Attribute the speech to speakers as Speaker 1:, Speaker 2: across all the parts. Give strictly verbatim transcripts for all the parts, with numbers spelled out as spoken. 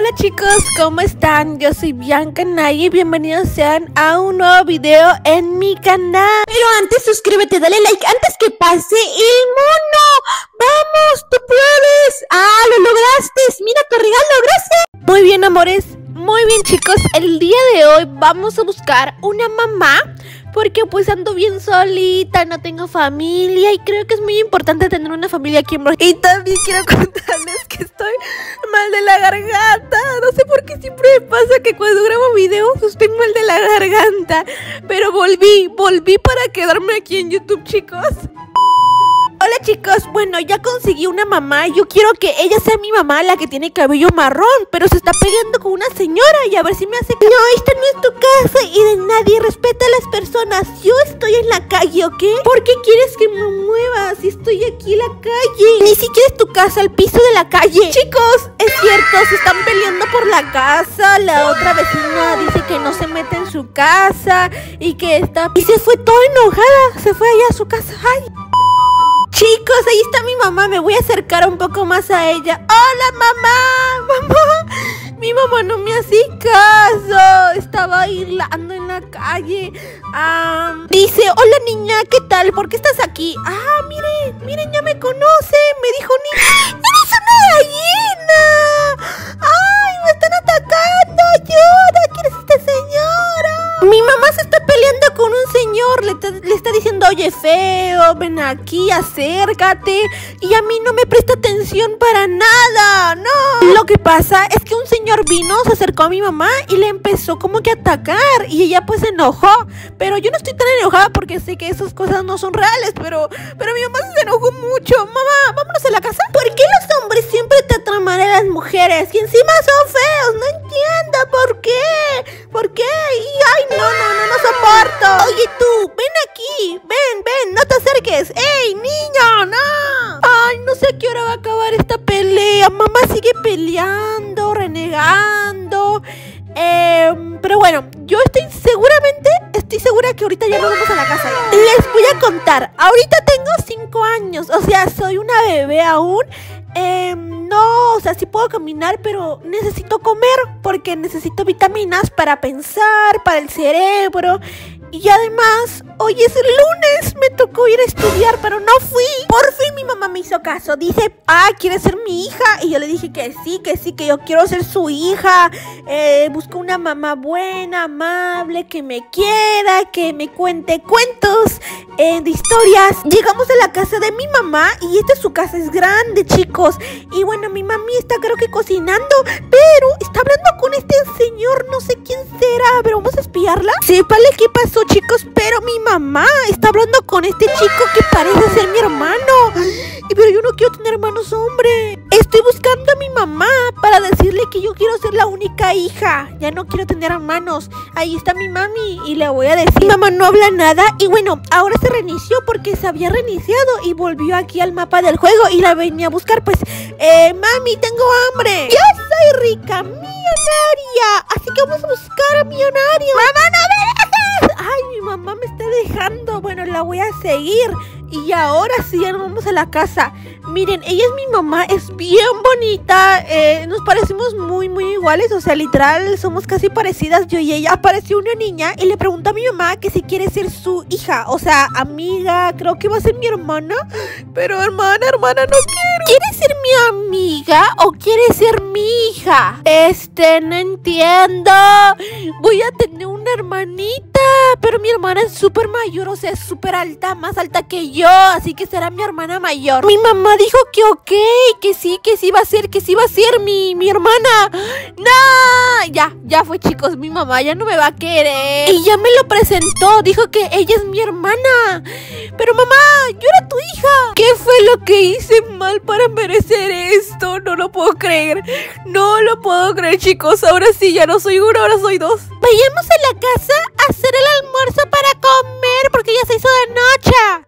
Speaker 1: Hola chicos, ¿cómo están? Yo soy Bianca Naya y bienvenidos sean a un nuevo video en mi canal.
Speaker 2: Pero antes suscríbete, dale like antes que pase el mono. ¡Vamos, tú puedes! ¡Ah, lo lograste! ¡Mira tu regalo, gracias!
Speaker 1: Muy bien, amores, muy bien chicos. El día de hoy vamos a buscar una mamá, porque pues ando bien solita, no tengo familia y creo que es muy importante tener una familia aquí en Brasil. Y también quiero contarles que estoy mal de la garganta. No sé por qué siempre me pasa que cuando grabo videos estoy mal de la garganta. Pero volví, volví para quedarme aquí en YouTube, chicos. Hola chicos, bueno, ya conseguí una mamá. Yo quiero que ella sea mi mamá, la que tiene cabello marrón, pero se está peleando con una señora y a ver si me hace... No, esta no es tu casa y de nadie, respeta a las personas. Yo estoy en la calle, ¿ok? ¿Por qué quieres que me mueva si estoy aquí en la calle? Ni siquiera es tu casa, el piso de la calle. Chicos, es cierto, se están peleando por la casa. La otra vecina dice que no se mete en su casa y que está... Y se fue toda enojada, se fue allá a su casa. ¡Ay! Chicos, ahí está mi mamá, me voy a acercar un poco más a ella. ¡Hola, mamá! ¡Mamá! Mi mamá no me hace caso. Estaba bailando en la calle. Ah, dice, hola niña, ¿qué tal? ¿Por qué estás aquí? Ah, miren, miren, ya me conoce. Me dijo, niña, ¡eres una gallina! ¡Ay, me están atacando! ¡Ayuda! ¿Quién es esta señora? Mi mamá se está peleando con un señor. Le, te, le está diciendo, oye, feo, ven aquí, acércate. Y a mí no me presta atención para nada. No. Lo que pasa es que un señor vino, se acercó a mi mamá y le empezó como que a atacar. Y ella pues se enojó. Pero yo no estoy tan enojada porque sé que esas cosas no son reales. Pero, pero mi mamá se enojó mucho. Mamá, vámonos a la casa. ¿Por qué los hombres siempre tratan mal a las mujeres? Y encima son feos. No entiendo por qué. ¿Por qué? Y ay, no, no, no, no soporto. Oye tú, ven aquí. Ven, ven, no te acerques. ¡Ey, niño, no! Ay, no sé a qué hora va a acabar esta pelea. Mamá sigue peleando, renegando. Eh, pero bueno, yo estoy seguramente, estoy segura que ahorita ya nos vamos a la casa. Les voy a contar, ahorita tengo cinco años, o sea, soy una bebé aún. Eh, no, o sea, sí puedo caminar, pero necesito comer porque necesito vitaminas para pensar, para el cerebro. Y además, hoy es el lunes, me tocó ir a estudiar, pero no fui. Por fin mi mamá me hizo caso. Dice, ah, ¿quieres ser mi hija? Y yo le dije que sí, que sí, que yo quiero ser su hija. Eh, busco una mamá buena, amable, que me quiera, que me cuente cuentos eh, de historias. Llegamos a la casa de mi mamá y esta es su casa, es grande, chicos. Y bueno, mi mami está creo que cocinando, pero está hablando con este señor, no sé quién será, pero vamos a espiarla. Sépale qué pasó, chicos, pero mi mamá está hablando con este chico que parece ser mi hermano. Pero yo no quiero tener hermanos, hombre. Estoy buscando a mi mamá para decirle que yo quiero ser la única hija. Ya no quiero tener hermanos. Ahí está mi mami y le voy a decir. Mi mamá no habla nada y bueno, ahora se reinició porque se había reiniciado y volvió aquí al mapa del juego y la venía a buscar. Pues, eh, mami, tengo hambre. Yo soy rica, millonaria. Así que vamos a buscar a millonario. ¡Mamá, no me dejes! Ay, mi mamá me está dejando. Bueno, la voy a seguir. Y ahora sí, ya nos vamos a la casa. Miren, ella es mi mamá, es bien bonita. eh, Nos parecemos muy, muy iguales. O sea, literal, somos casi parecidas yo y ella. Apareció una niña y le preguntó a mi mamá que si quiere ser su hija. O sea, amiga, creo que va a ser mi hermana. Pero hermana, hermana, no quiero. ¿Quieres ser mi amiga o quieres ser mi hija? Este, no entiendo. Voy a tener una hermanita, pero mi hermana es súper mayor. O sea, es súper alta, más alta que yo. Yo, así que será mi hermana mayor. Mi mamá dijo que ok, que sí, que sí va a ser, que sí va a ser mi, mi hermana. ¡No! Ya, ya fue, chicos, mi mamá ya no me va a querer. Y ya me lo presentó, dijo que ella es mi hermana. Pero mamá, yo era tu hija. ¿Qué fue lo que hice mal para merecer esto? No lo puedo creer. No lo puedo creer, chicos. Ahora sí, ya no soy uno, ahora soy dos. Vayamos a la casa a hacer el almuerzo para comer, porque ya se hizo de noche.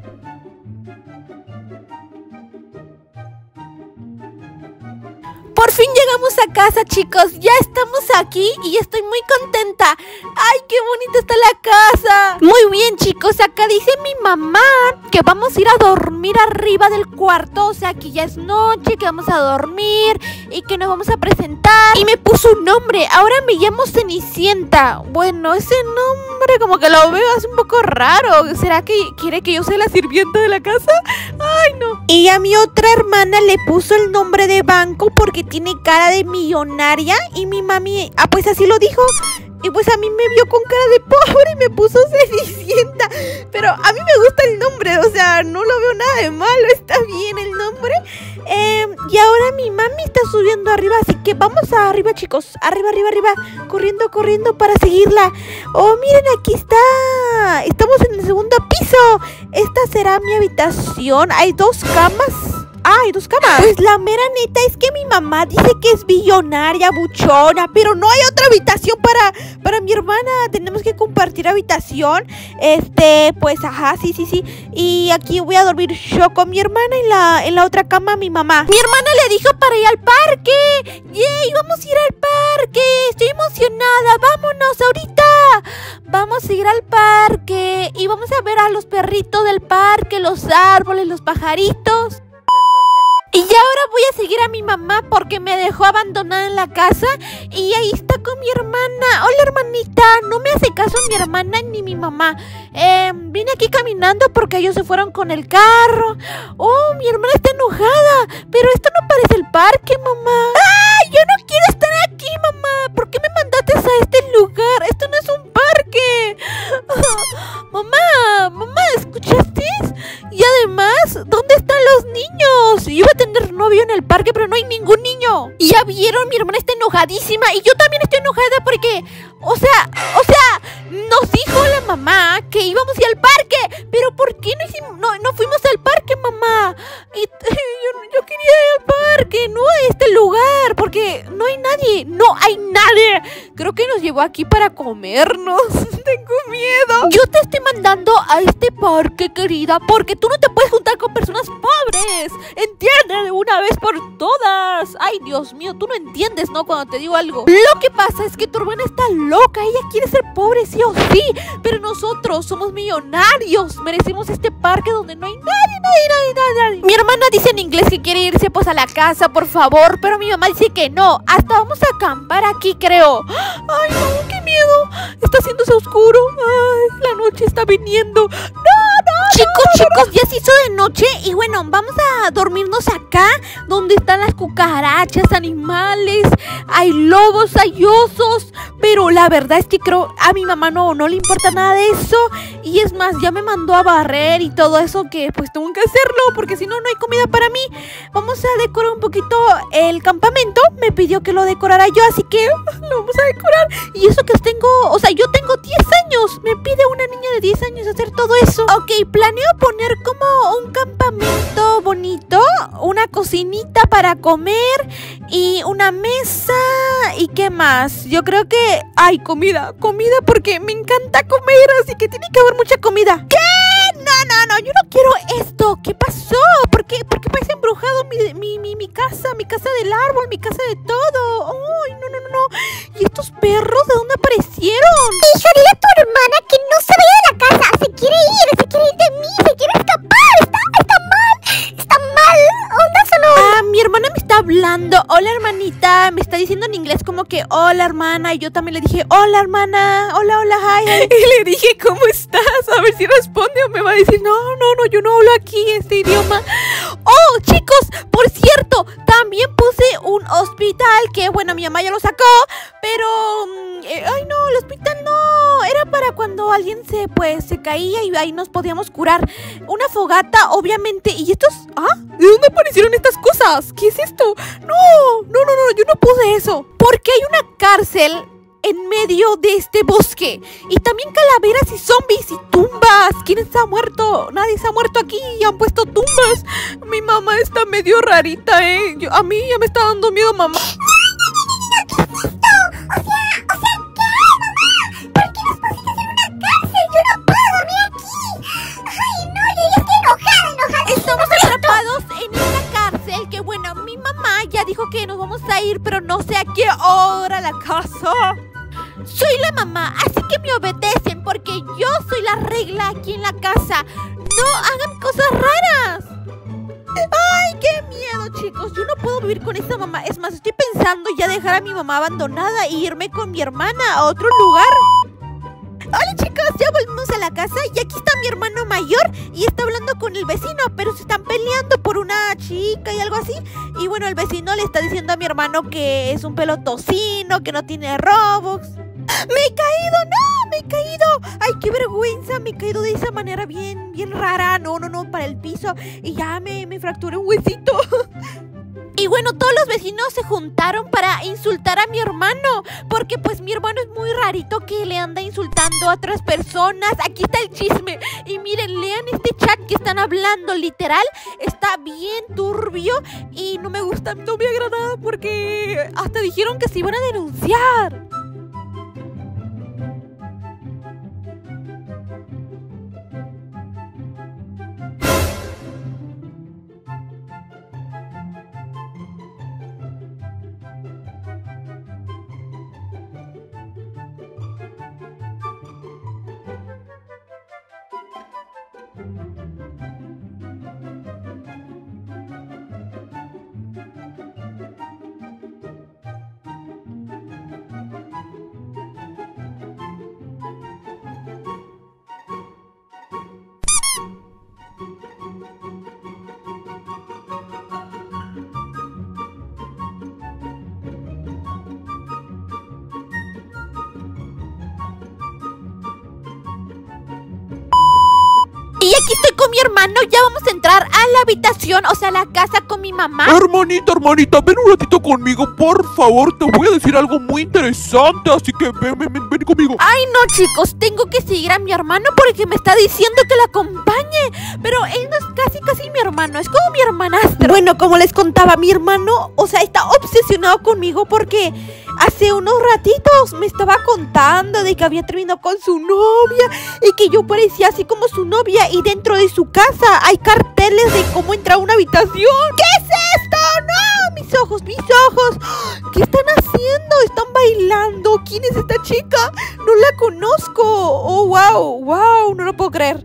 Speaker 1: Por fin llegamos a casa, chicos. Ya estamos aquí y estoy muy contenta. ¡Ay, qué bonita está la casa! Muy bien, chicos, acá dice mi mamá que vamos a ir a dormir arriba del cuarto. O sea, que ya es noche, que vamos a dormir y que nos vamos a presentar. Y me puso un nombre, ahora me llamo Cenicienta. Bueno, ese nombre como que lo veo así un poco raro. ¿Será que quiere que yo sea la sirvienta de la casa? ¡Ay, no! Y a mi otra hermana le puso el nombre de banco porque tiene cara de millonaria. Y mi mami, ah, pues así lo dijo. Y pues a mí me vio con cara de pobre y me puso Cenicienta. Pero a mí me gusta el nombre, o sea, no lo veo nada de malo, está bien el nombre. eh, Y ahora mi mami está subiendo arriba, así que vamos arriba, chicos. Arriba, arriba, arriba, corriendo, corriendo para seguirla. Oh, miren, aquí está. Estamos en el segundo piso. Esta será mi habitación. Hay dos camas. Ah, hay dos camas. Pues la mera neta es que mi mamá dice que es billonaria, buchona, pero no hay otra habitación para, para mi hermana. Tenemos que compartir habitación. Este, pues, ajá, sí, sí, sí. Y aquí voy a dormir yo con mi hermana y la, en la otra cama mi mamá. Mi hermana le dijo para ir al parque. ¡Yay! Vamos a ir al parque. Estoy emocionada. Vámonos ahorita. Vamos a ir al parque y vamos a ver a los perritos del parque, los árboles, los pajaritos. Y ya ahora voy a seguir a mi mamá porque me dejó abandonada en la casa. Y ahí está con mi hermana. Hola, hermanita. No me hace caso mi hermana ni mi mamá. eh, Vine aquí caminando porque ellos se fueron con el carro. Oh, mi hermana está enojada. Pero esto no parece el parque, mamá. ¡Ay! Yo no quiero estar aquí, mamá. ¿Por qué me mandaste a este lugar? Esto no es un parque. Mamá, mamá, ¿escuchaste? Y además, ¿dónde están los niños? Yo iba a tener novio en el parque, pero no hay ningún niño. Y ya vieron, mi hermana está enojadísima. Y yo también estoy enojada porque, o sea, o sea, nos dijo la mamá que íbamos a ir al parque. Pero ¿por qué no, hicimos, no, no fuimos al parque, mamá? Y yo, yo quería ir al parque, no a este lugar, porque no hay nadie, no hay nadie. Creo que nos llevó aquí para comernos. Tengo miedo. Yo te estoy mandando a este parque, querida, porque tú no te puedes juntar con personas pobres. Entiende de una vez por todas. Ay, Dios mío, tú no entiendes, ¿no? Cuando te digo algo. Lo que pasa es que tu hermana está loca. Ella quiere ser pobre sí o sí, pero nosotros somos millonarios. Merecemos este parque donde no hay nadie, nadie, nadie, nadie, nadie. Mi hermana dice en inglés que quiere irse pues a la casa, por favor, pero mi mamá dice que no. Hasta vamos a acampar aquí, creo. Ay, no, qué miedo. Está haciéndose oscuro. Ay, la noche está viniendo. No, no, chicos, no, chicos, no. Ya se hizo de noche y bueno, vamos a dormirnos acá, donde están las cucarachas, animales, hay lobos, hay osos. Pero la verdad es que creo a mi mamá no, no le importa nada de eso. Y es más, ya me mandó a barrer y todo eso, que pues tengo que hacerlo, porque si no, no hay comida para mí. Vamos a decorar un poquito el campamento. Me pidió que lo decorara yo, así que lo vamos a decorar. Y eso que tengo, o sea, yo tengo diez años. Me pide una niña de diez años hacer todo eso. Ok, planeo poner como un campamento bonito, una cocinita para comer y una mesa. ¿Y qué más? Yo creo que hay comida, comida porque me encanta comer, así que tiene que haber mucha comida. ¿Qué? No, no, no, yo no quiero esto. ¿Qué pasó? ¿Por qué, ¿Por qué parece embrujado mi, mi, mi, mi casa? Mi casa del árbol, mi casa de todo. Uy, no, no, no, no. ¿Y estos perros de dónde aparecieron?
Speaker 2: Hija, dile a tu hermana que no se vaya de la casa. Se quiere ir, se quiere ir de mí, se quiere escapar. Está, está mal, está mal. ¿Dónde sonó?
Speaker 1: Ah, mi hermana me está hablando. Hola, hermanita. Me está diciendo en inglés como que hola, hermana. Y yo también le dije hola, hermana. Hola, hola, hi. Y le dije ¿cómo estás? A ver si responde o me va a decir no, no, no, yo no hablo aquí este idioma. Oh, chicos, por cierto, también puse un hospital que, bueno, mi mamá ya lo sacó, pero eh, ay no, el hospital no, era para cuando alguien se, pues, se caía y ahí nos podíamos curar. Una fogata, obviamente. ¿Y estos? ¿Ah? ¿De dónde aparecieron estas cosas? ¿Qué es esto? No, no, no, no, yo no puse eso. Porque hay una cárcel en medio de este bosque. Y también calaveras y zombies y tumbas. ¿Quién se ha muerto? Nadie se ha muerto aquí y han puesto tumbas. Mi mamá está medio rarita, eh. Yo, a mí ya me está dando miedo, mamá. Estamos atrapados en esta cárcel que, bueno, mi mamá ya dijo que nos vamos a a ir, pero no sé a qué hora a la casa. Soy la mamá, así que me obedecen porque yo soy la regla aquí en la casa. No hagan cosas raras. ¡Ay, qué miedo, chicos! Yo no puedo vivir con esta mamá. Es más, estoy pensando ya dejar a mi mamá abandonada e irme con mi hermana a otro lugar. Hola, chicos, ya volvimos a la casa y aquí está mi hermano mayor y está hablando con el vecino, pero se están peleando por una chica y algo así. Y bueno, el vecino le está diciendo a mi hermano que es un pelotocino, que no tiene Robux. ¡Me he caído! ¡No! ¡Me he caído! ¡Ay, qué vergüenza! Me he caído de esa manera bien, bien rara. No, no, no, para el piso. Y ya me, me fracturé un huesito. Y bueno, todos los vecinos se juntaron para insultar a mi hermano. Porque pues mi hermano es muy rarito que le anda insultando a otras personas. Aquí está el chisme. Y miren, lean este chat que están hablando. Literal, está bien turbio. Y no me gusta, no me agrada porque hasta dijeron que se iban a denunciar. Y aquí estoy con mi hermano, ya vamos a entrar a la habitación, o sea, a la casa con mi mamá.
Speaker 3: Hermanita, hermanita, ven un ratito conmigo, por favor, te voy a decir algo muy interesante, así que ven, ven, ven, ven conmigo.
Speaker 1: Ay, no, chicos, tengo que seguir a mi hermano porque me está diciendo que la acompañe. Pero él no es casi, casi mi hermano, es como mi hermanastro. Bueno, como les contaba, mi hermano, o sea, está obsesionado conmigo porque hace unos ratitos me estaba contando de que había terminado con su novia y que yo parecía así como su novia y dentro de su casa hay carteles de cómo entrar a una habitación. ¿Qué es esto? ¡No! Mis ojos, mis ojos. ¿Qué están haciendo? ¿Están bailando? ¿Quién es esta chica? No la conozco. Oh, wow, wow, no lo puedo creer.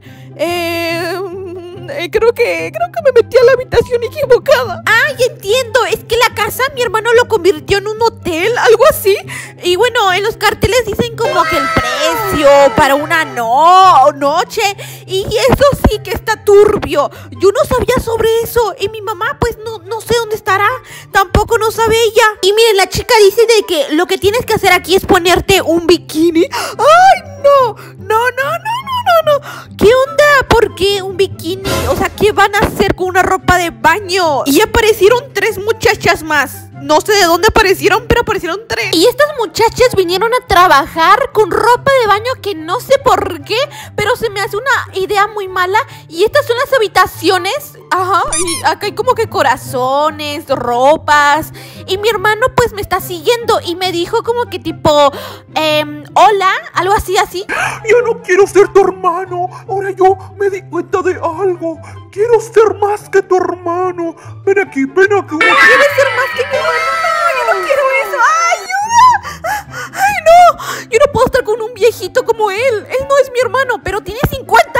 Speaker 1: Eh... Eh, creo que creo que me metí a la habitación equivocada. Ay, entiendo, es que la casa mi hermano lo convirtió en un hotel, algo así. Y bueno, en los carteles dicen como que el precio para una no noche. Y eso sí que está turbio. Yo no sabía sobre eso. Y mi mamá pues no, no sé dónde estará. Tampoco no sabe ella. Y miren, la chica dice de que lo que tienes que hacer aquí es ponerte un bikini. Ay, no, no, no, no, no, no, no. ¿Qué onda? ¿Por qué un bikini? O sea, ¿qué van a hacer con una ropa de baño? Y aparecieron tres muchachas más. No sé de dónde aparecieron, pero aparecieron tres. Y estas muchachas vinieron a trabajar con ropa de baño que no sé por qué, pero se me hace una idea muy mala. Y estas son las habitaciones. Ajá, y acá hay como que corazones, ropas. Y mi hermano pues me está siguiendo y me dijo como que tipo, eh, hola, algo así, así.
Speaker 3: Yo no quiero ser tu hermano. Ahora yo me di cuenta de algo. Quiero ser más que tu hermano. Ven aquí, ven aquí.
Speaker 1: ¿Quieres ser más que mi hermano? No, yo no quiero eso. ¡Ayuda! ¡Ay, no! Yo no puedo estar con un viejito como él. Él no es mi hermano, pero tiene cincuenta